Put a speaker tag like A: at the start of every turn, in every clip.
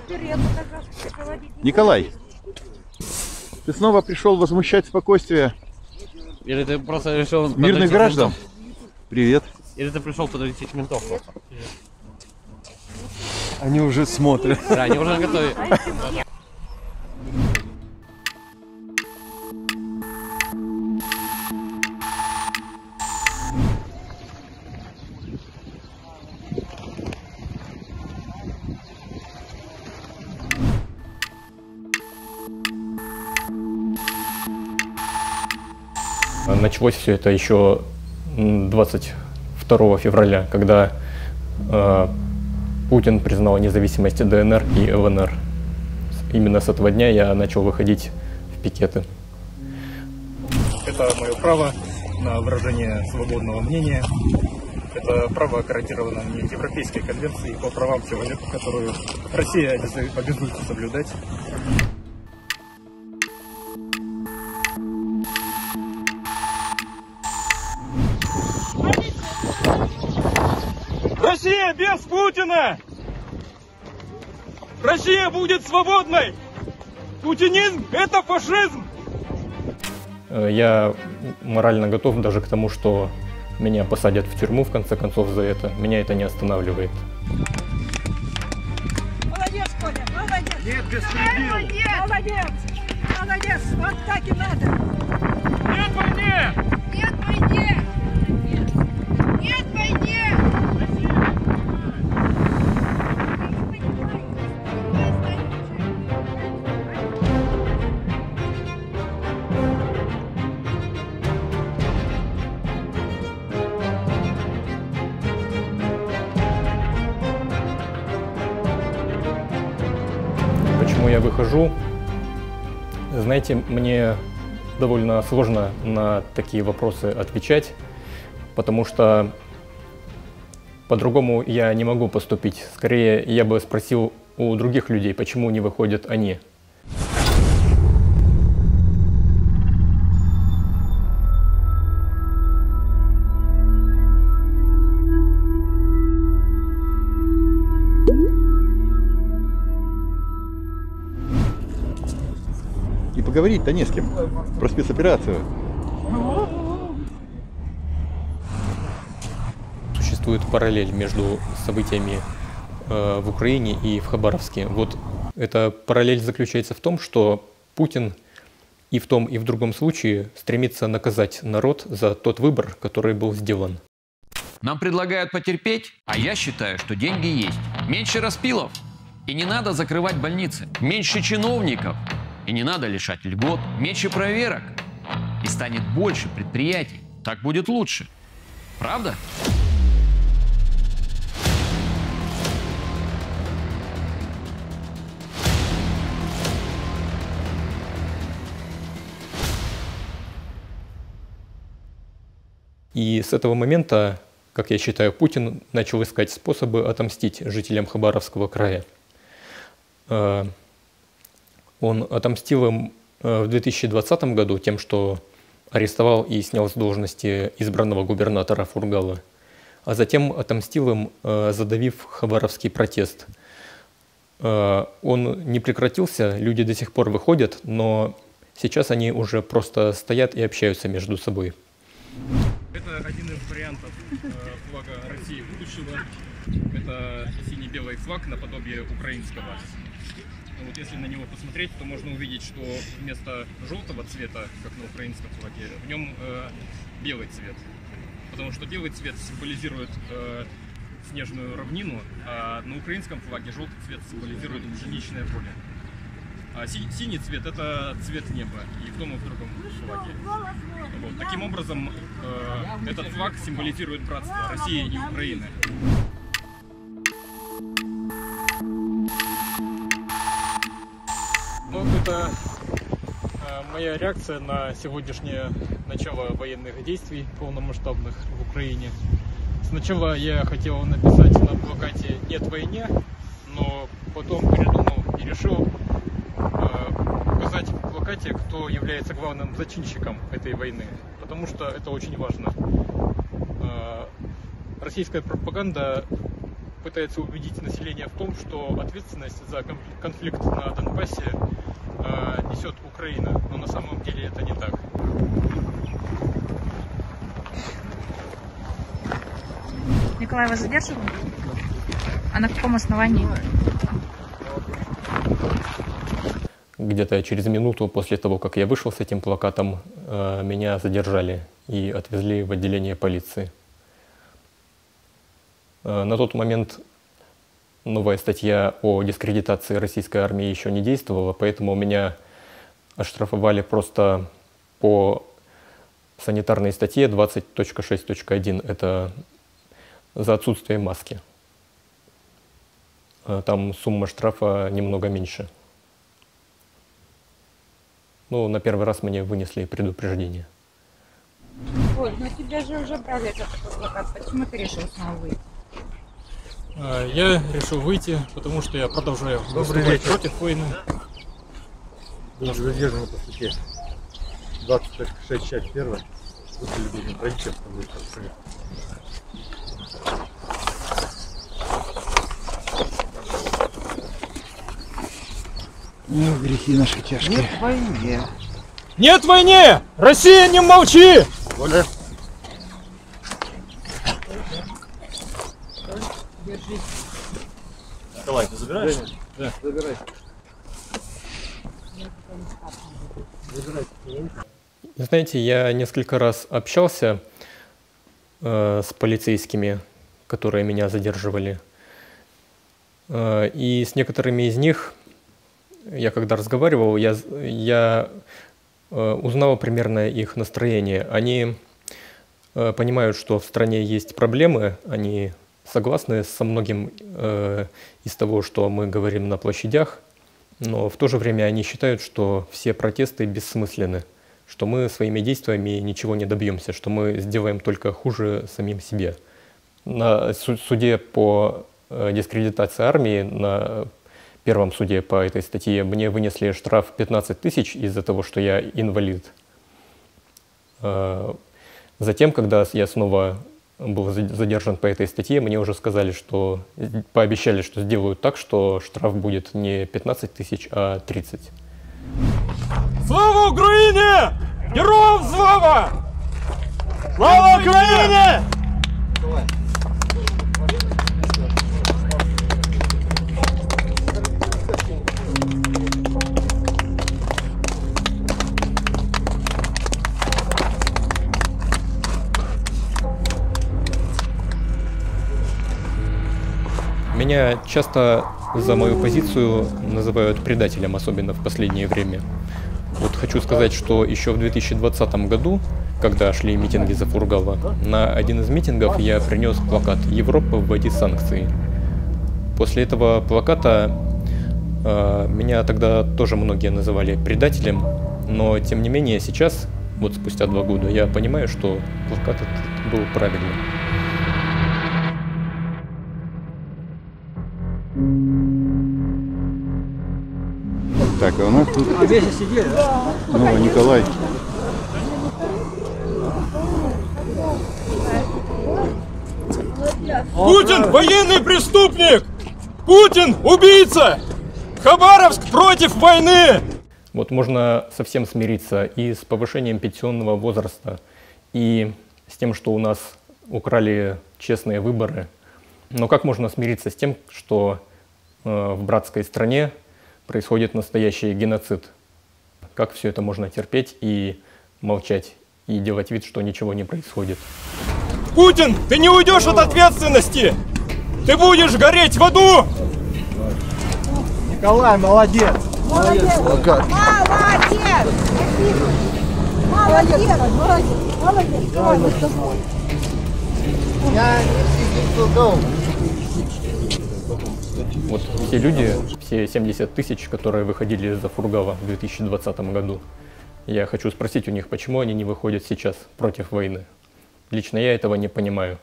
A: Николай, ты снова пришел возмущать спокойствие
B: или ты просто решил
A: мирных граждан? Привет.
B: Или ты пришел подвести ментов просто?
A: Они уже смотрят.
B: Да, они уже готовы.
C: Началось все это еще 22 февраля, когда Путин признал независимость ДНР и ЛНР. Именно с этого дня я начал выходить в пикеты.
D: Это мое право на выражение свободного мнения. Это право гарантировано мне Европейской конвенцией по правам человека, которую Россия обязуется соблюдать.
E: Россия без Путина! Россия будет свободной! Путинизм – это фашизм!
C: Я морально готов даже к тому, что меня посадят в тюрьму, в конце концов, за это. Меня это не останавливает.
F: Молодец, Коля, молодец!
E: Нет, беспредел!
F: Молодец! Молодец! Вот так и надо!
E: Нет войне!
F: Нет войне! Нет войне!
C: Почему я выхожу? Знаете, мне довольно сложно на такие вопросы отвечать, потому что по-другому я не могу поступить. Скорее, я бы спросил у других людей, почему не выходят они.
A: И поговорить-то не с кем про спецоперацию.
C: Существует параллель между событиями в Украине и в Хабаровске. Вот эта параллель заключается в том, что Путин и в том, и в другом случае стремится наказать народ за тот выбор, который был сделан.
G: Нам предлагают потерпеть, а я считаю, что деньги есть. Меньше распилов, и не надо закрывать больницы. Меньше чиновников, и не надо лишать льгот. Меньше проверок, и станет больше предприятий. Так будет лучше. Правда?
C: И с этого момента, как я считаю, Путин начал искать способы отомстить жителям Хабаровского края. Он отомстил им в 2020 году тем, что арестовал и снял с должности избранного губернатора Фургала, а затем отомстил им, задавив хабаровский протест. Он не прекратился, люди до сих пор выходят, но сейчас они уже просто стоят и общаются между собой.
D: Это один из вариантов флага России будущего. Это синий-белый флаг наподобие украинского. Вот если на него посмотреть, то можно увидеть, что вместо желтого цвета, как на украинском флаге, в нем белый цвет. Потому что белый цвет символизирует снежную равнину, а на украинском флаге желтый цвет символизирует пшеничное поле. А синий цвет – это цвет неба, и в том, и в другом флаге. Вот. Таким образом, этот флаг символизирует братство России и Украины. Ну, это моя реакция на сегодняшнее начало военных действий полномасштабных в Украине. Сначала я хотел написать на плакате «Нет войне», но потом передумал и решил указать в плакате, кто является главным зачинщиком этой войны, потому что это очень важно. Российская пропаганда пытается убедить население в том, что ответственность за конфликт на Донбассе несет Украина, но на самом деле это не так.
H: Николай, вас задерживал? А на каком основании?
C: Где-то через минуту после того, как я вышел с этим плакатом, меня задержали и отвезли в отделение полиции. На тот момент новая статья о дискредитации российской армии еще не действовала, поэтому меня оштрафовали просто по санитарной статье 20.6.1. Это за отсутствие маски. Там сумма штрафа немного меньше. Ну, на первый раз мне вынесли предупреждение.
H: Оль, ну тебя же уже брали за такой плакат. Почему ты решил снова выйти?
D: Я решил выйти, потому что я продолжаю выступать против войны.
A: Задержаны по статье 20.6, часть 1. Выпили должен пройти, что будет происходить. Ну, грехи наши тяжкие. Нет войне.
E: Нет войне! Россия, не молчи!
A: Оля.
E: Давай, ты забираешь?
A: Да. Забирай.
C: Знаете, я несколько раз общался с полицейскими, которые меня задерживали. И с некоторыми из них, я когда разговаривал, я узнал примерно их настроение. Они понимают, что в стране есть проблемы, они согласны со многим из того, что мы говорим на площадях, но в то же время они считают, что все протесты бессмысленны, что мы своими действиями ничего не добьемся, что мы сделаем только хуже самим себе. На суде по дискредитации армии, на первом суде по этой статье, мне вынесли штраф 15 тысяч из-за того, что я инвалид. Затем, когда я снова был задержан по этой статье, мне уже сказали, что пообещали, что сделают так, что штраф будет не 15 тысяч, а 30.
E: Слава Украине! Героям слава! Слава Украине!
C: Меня часто за мою позицию называют предателем, особенно в последнее время. Вот хочу сказать, что еще в 2020 году, когда шли митинги за Фургала, на один из митингов я принес плакат «Европа, вводи санкции». После этого плаката меня тогда тоже многие называли предателем, но тем не менее сейчас, вот спустя 2 года, я понимаю, что плакат этот был правильным.
A: Так, а у нас тут ну, Николай.
E: Путин военный преступник! Путин убийца! Хабаровск против войны!
C: Вот можно совсем смириться и с повышением пенсионного возраста, и с тем, что у нас украли честные выборы. Но как можно смириться с тем, что в братской стране происходит настоящий геноцид? Как все это можно терпеть и молчать, и делать вид, что ничего не происходит?
E: Путин, ты не уйдешь от ответственности! Ты будешь гореть в аду!
A: Николай, молодец!
F: Молодец! Молодец! Молодец! Молодец! Молодец!
C: Вот все люди, все 70 тысяч, которые выходили за Фургала в 2020 году, я хочу спросить у них, почему они не выходят сейчас против войны. Лично я этого не понимаю.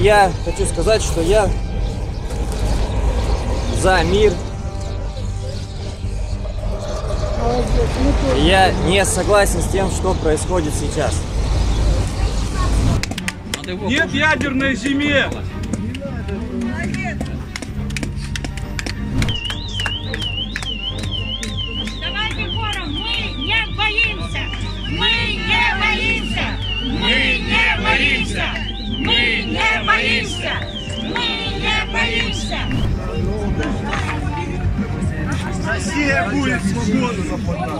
I: я хочу сказать, что я за мир. Я не согласен с тем, что происходит сейчас.
E: Нет ядерной зиме!
J: Давайте хором, мы не боимся! Мы не боимся! Мы не боимся! Мы не боимся! Мы не боимся!
E: Россия будет свободна!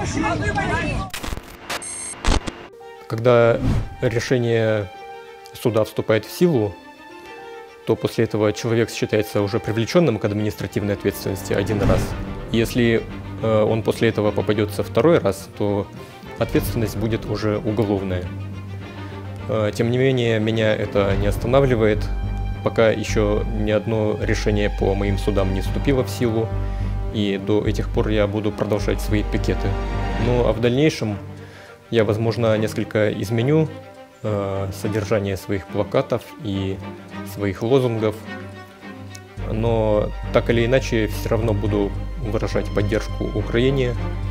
C: Когда решение суда вступает в силу, то после этого человек считается уже привлеченным к административной ответственности один раз. Если он после этого попадется второй раз, то ответственность будет уже уголовная. Тем не менее, меня это не останавливает, пока еще ни одно решение по моим судам не вступило в силу, и до этих пор я буду продолжать свои пикеты. Ну а в дальнейшем я, возможно, несколько изменю содержание своих плакатов и своих лозунгов, но так или иначе все равно буду выражать поддержку Украине.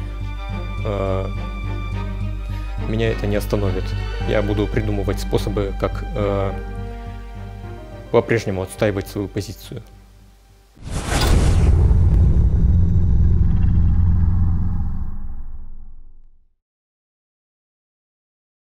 C: Меня это не остановит. Я буду придумывать способы, как по-прежнему отстаивать свою позицию.